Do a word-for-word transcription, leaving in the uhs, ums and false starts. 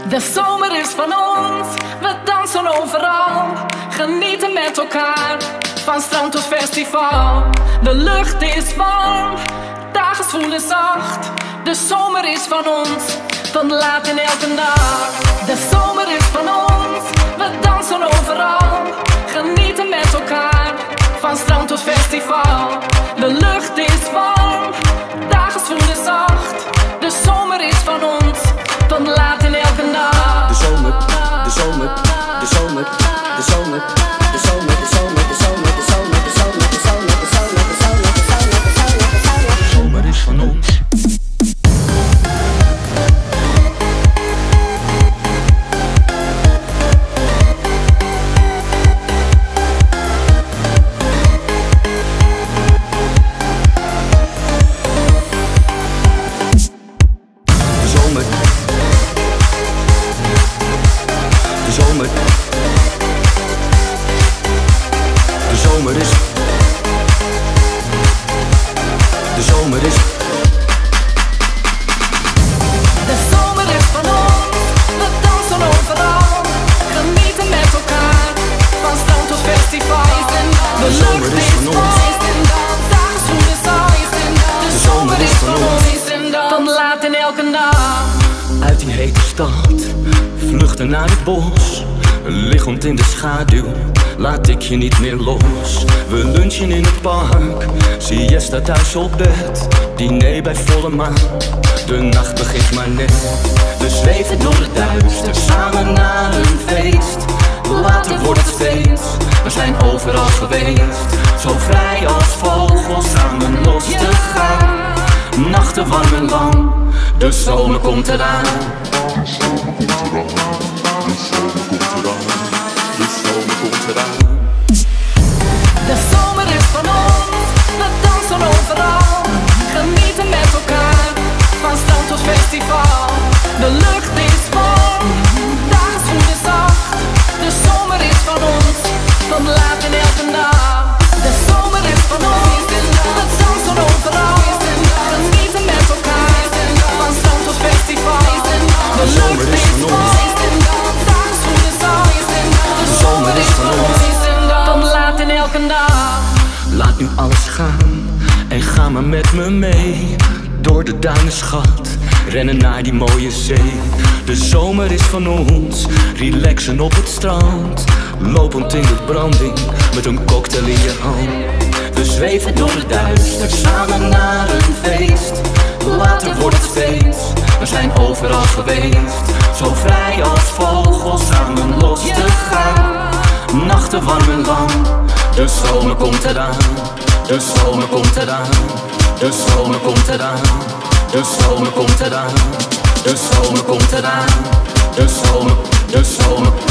De zomer is van ons, we dansen overal. Genieten met elkaar, van strand tot festival. De lucht is warm, dagen voelen zacht. De zomer is van ons, tot laat in elke dag. De zomer is van ons, we dansen overal. Genieten met elkaar, van strand tot festival. De lucht is warm, dagen voelen zacht. De zomer is van ons, tot laat in elke dag. De zomer, de zomer, de zomer, de zomer, de zomer, de zomer, de zomer, de zomer, de zomer, de zomer, de zomer, de zomer, de zomer, de zomer, de zomer. De zomer is van ons. De zomer is. De zomer is. De zomer is van ons, we dansen overal. Genieten met elkaar, van strand tot festival. De lucht is warm, dagen voelen zacht. De zomer is van ons, tot laat in elke dag. Uit die hete stad, vluchten naar het bos. Liggend in de schaduw, laat ik je niet meer los. We lunchen in het park, siesta thuis op bed. Diner bij volle maan, de nacht begint maar net. We zweven door het duister, samen naar een feest. Later wordt het steeds, we zijn overal geweest. Zo vrij als vogels, samen los te gaan. Nachten warm en lang, de zomer komt eraan. De zomer komt eraan, de zomer komt eraan, de zomer komt eraan. De zomer is van ons, we dansen overal. Genieten met elkaar, van strand tot festival. De lucht is warm, dagen voelen zacht. De zomer is van ons, tot laat in elke dag. De zomer is van ons, we dansen overal. Genieten met elkaar, van strand tot festival. De lucht is warm, dagen voelen zacht. De zomer is van ons, tot laat in elke dag. Laat nu alles gaan en ga maar met me mee. Door de duinen schat, rennen naar die mooie zee. De zomer is van ons, relaxen op het strand. Lopend in de branding, met een cocktail in je hand. We zweven door het duister, samen naar een feest. Later wordt het steeds, we zijn overal geweest. Zo vrij als vogels, samen los te gaan. Nachten warm en lang, de zomer komt eraan. De zomer komt eraan, de zomer komt eraan. De zomer komt eraan, de zomer komt eraan. De zomer, de zomer.